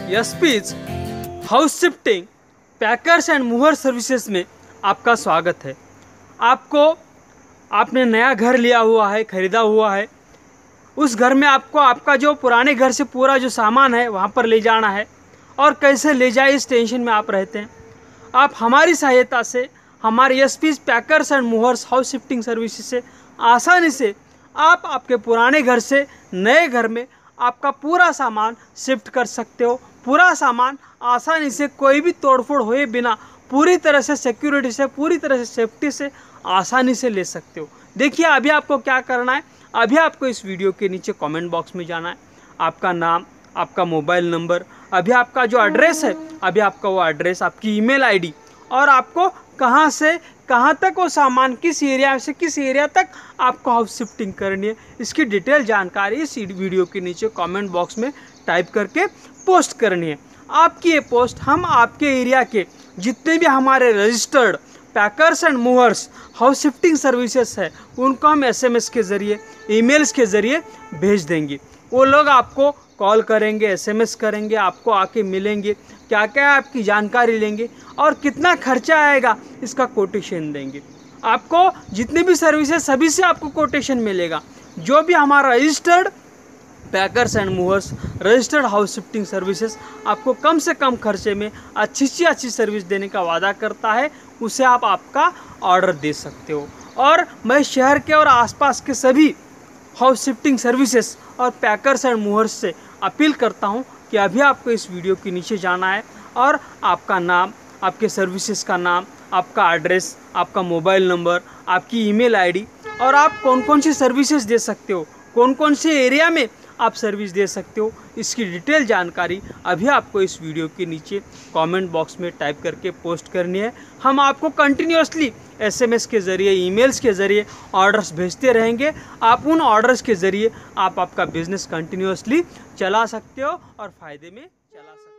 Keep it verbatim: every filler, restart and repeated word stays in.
SPs house shifting packers and mover services में आपका स्वागत है। आपको आपने नया घर लिया हुआ है, ख़रीदा हुआ है। उस घर में आपको आपका जो पुराने घर से पूरा जो सामान है वहाँ पर ले जाना है और कैसे ले जाए इस टेंशन में आप रहते हैं। आप हमारी सहायता से, हमारे SP's packers and movers house shifting services से आसानी से आप आपके पुराने घर से नए घर में आपका पूरा सामान शिफ्ट कर सकते हो। पूरा सामान आसानी से कोई भी तोड़फोड़ हुए बिना पूरी तरह से सिक्योरिटी से, पूरी तरह से सेफ्टी से आसानी से ले सकते हो। देखिए अभी आपको क्या करना है। अभी आपको इस वीडियो के नीचे कमेंट बॉक्स में जाना है, आपका नाम, आपका मोबाइल नंबर, अभी आपका जो एड्रेस है, अभी आपका वो एड्रेस, आपकी ईमेल आईडी और आपको कहाँ से कहाँ तक वो सामान, किस एरिया से किस एरिया तक आपको हाउस शिफ्टिंग करनी है, इसकी डिटेल जानकारी इस वीडियो के नीचे कमेंट बॉक्स में टाइप करके पोस्ट करनी है। आपकी ये पोस्ट हम आपके एरिया के जितने भी हमारे registered packers and movers house shifting services है उनको हम एसएमएस के ज़रिए, ईमेल्स के ज़रिए भेज देंगे। वो लोग आपको कॉल करेंगे, एसएमएस करेंगे, आपको आके मिलेंगे, क्या क्या आपकी जानकारी लेंगे और कितना खर्चा आएगा इसका कोटेशन देंगे। आपको जितने भी सर्विसेज सभी से आपको कोटेशन मिलेगा। जो भी हमारा registered packers and movers registered house shifting services आपको कम से कम खर्चे में अच्छी से अच्छी सर्विस देने का वादा करता है, उसे आप आपका ऑर्डर दे सकते हो। और मैं शहर के और आसपास के सभी हाउस शिफ्टिंग सर्विसेज और पैकर्स एंड मूवर्स से अपील करता हूं कि अभी आपको इस वीडियो के नीचे जाना है और आपका नाम, आपके सर्विसेज का नाम, आपका एड्रेस, आपका मोबाइल नंबर, आपकी ईमेल आईडी और आप कौन कौन सी सर्विसेज दे सकते हो, कौन कौन से एरिया में आप सर्विस दे सकते हो, इसकी डिटेल जानकारी अभी आपको इस वीडियो के नीचे कमेंट बॉक्स में टाइप करके पोस्ट करनी है। हम आपको कंटिन्यूसली एसएमएस के ज़रिए, ईमेल्स के ज़रिए ऑर्डर्स भेजते रहेंगे। आप उन ऑर्डर्स के ज़रिए आप आपका बिजनेस कंटिन्यूसली चला सकते हो और फ़ायदे में चला सकते हो।